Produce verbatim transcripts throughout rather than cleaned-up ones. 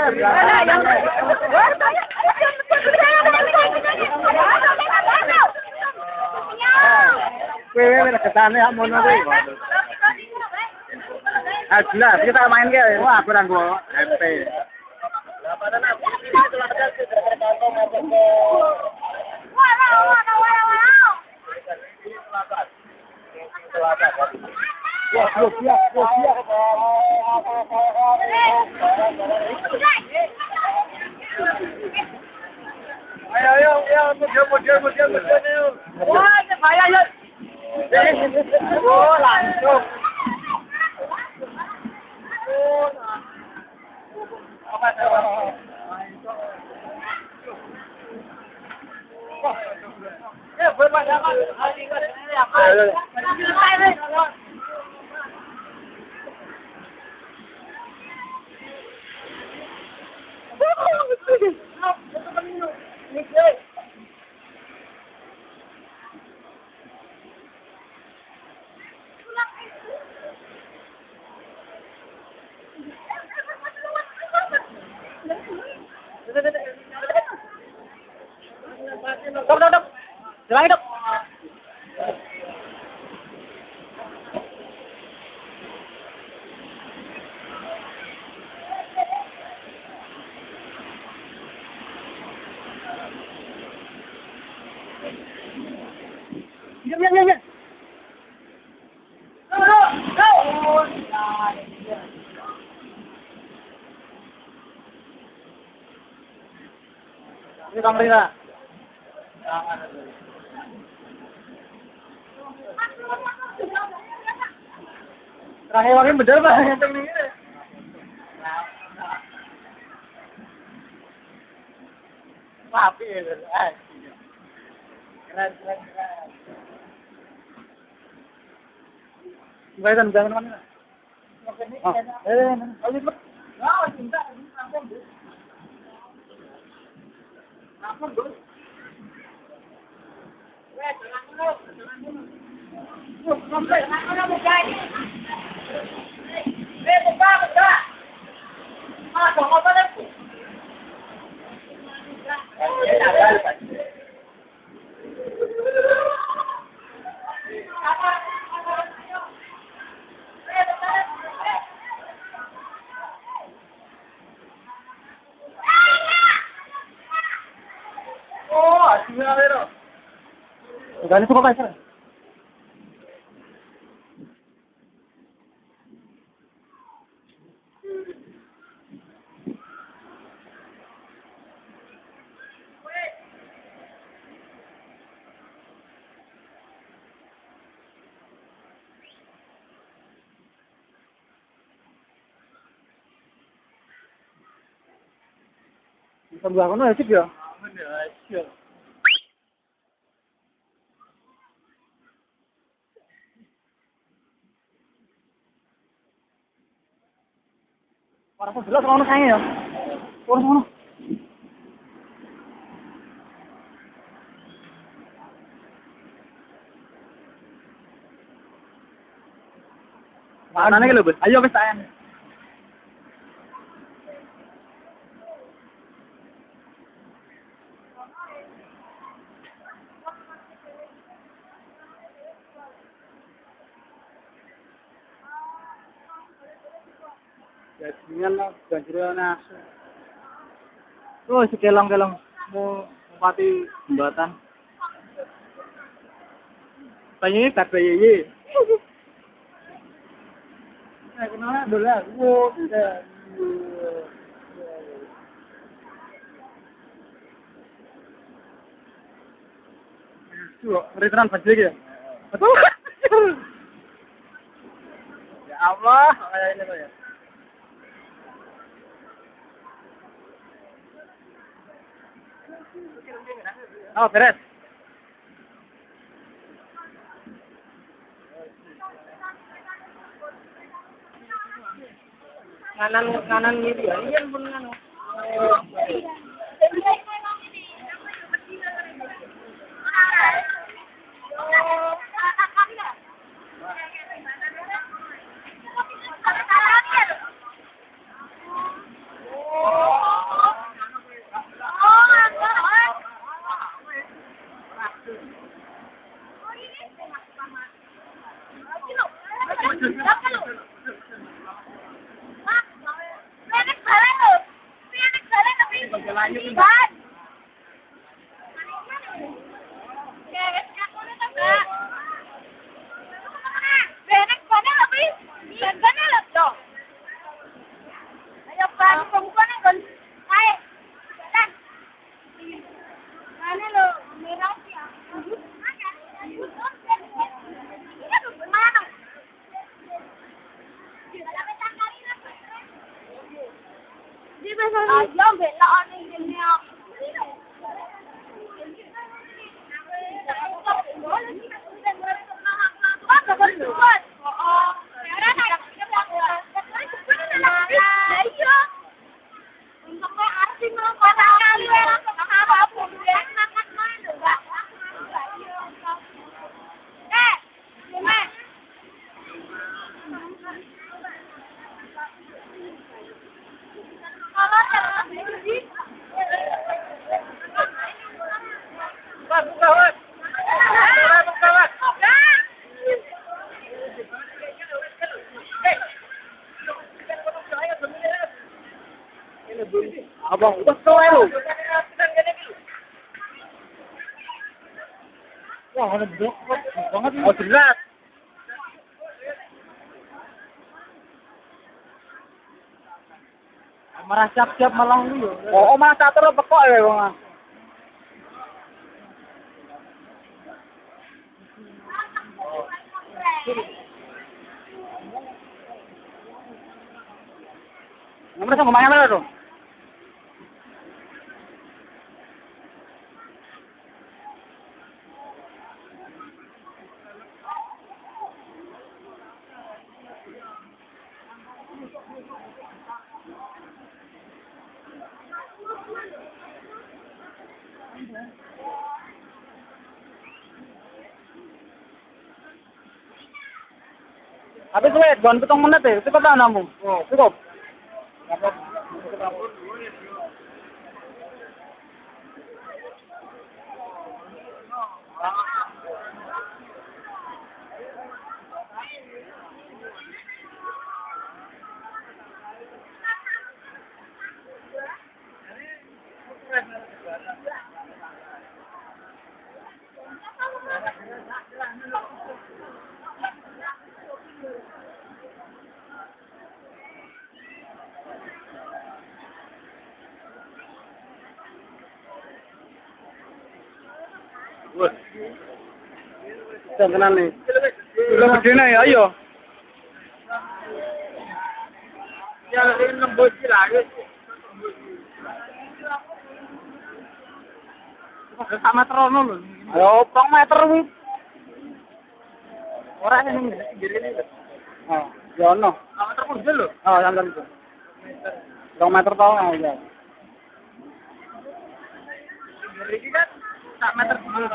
Wewe wis ketane ya mono kuwi. Ah jelas kita main ke. Wah, aku nang gua M P. Wah, siap, siap, siap. Ayo, ayo, ayo, muncul, muncul, muncul, muncul. Wah, bahaya ya. Oh, langsung. Oh, apa sih? Ya, berapa hari ini apa? Dok, dok, dok. Jalan, dok. Diam, diam, diam, diam. Go, go, go. Ini kamera. Terakhir wangi bener Pak yang ini. Papi ya. Keren, keren, keren. Bayar jangan mana? Eh, ayo cepet. Wah, cinta ini langsung. Langsung, Bos. Weh, jalan dulu, jalan dulu. Yuk, sampai mana mau jadi? Eh, buka, buka. Ah, dong apa lagi? Oh, aslinya ada. Gani suka paisa. Sebelah kono ya sip ya. Aman ya, siap. Orang sebelah kono sange ya. Kono kono. Mana nih lho, Bos? Ayo wis taen. Jadinya lah, ganjilnya asu. Oh, sekelong-kelong mau mati jembatan. Tanya tak bayi. Nah, kenapa dulu aku? Tuh, return pasti ya. Betul. Ya Allah, kayak ini Pak ya. Oh, beres. Nganan nganan gitu ya. Iya pun nganu. Oh. Layu ini. Ban. Kewes aku nih tuh, Mbak. Benek bane lebih. Ben bane lebih dong. Ayo ban perempuan yang gon. Ayo. Dan. Bane lo merah sih. Ini tuh mana? Di basa. Ayo belok ning kene. Abang, betul lu. Wah, ada blok banget. Oh, jelas. Marah siap-siap malah lu. Oh, oh malah catur apa kok ya, Bang? Nomor sama mana mana tuh? Habis wait, gon pitong menit eh. Cukup tak namu? Oh, cukup. Jangan kenal nih. Udah gede nih, ayo. Ya, ini lembut sih lah. Sama meter lho. Ayo, rong meter kuwi. Ora ning pinggir ini. Oh, ya ono. Sama meter pun lho. Oh, sampean itu. rong meter tau ya. Iki kan sak meter dulu.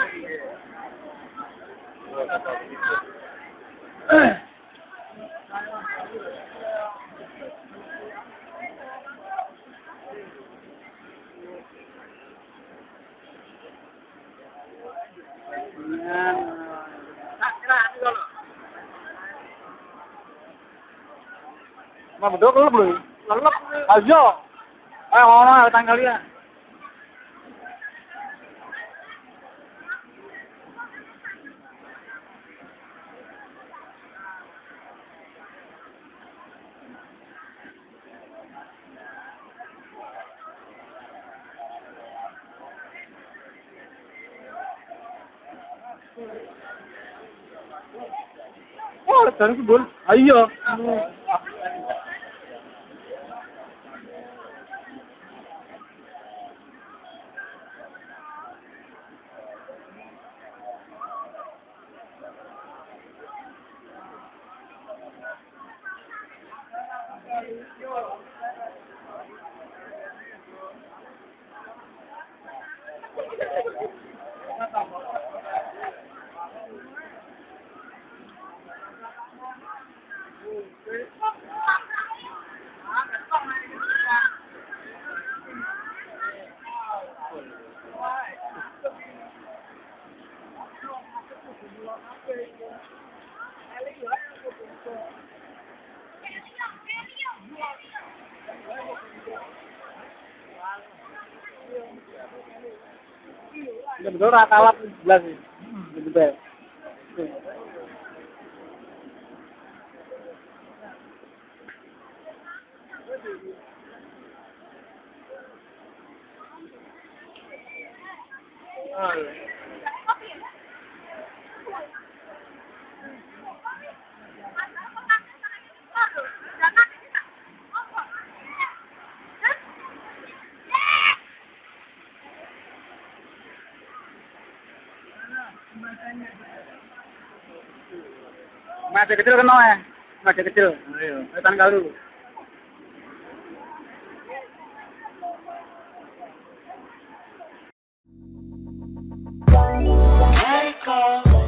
Mà mình đốt lấp rồi, nó lấp ở vô. Ai ho nó tăng kali ya. Oh, taruh ke bol. Ayo. Betul rata kalah sebelas sih. Betul. Oh, iya. Masih kecil kan ya? Masih kecil. Ayo, tanggal dulu. Let it go.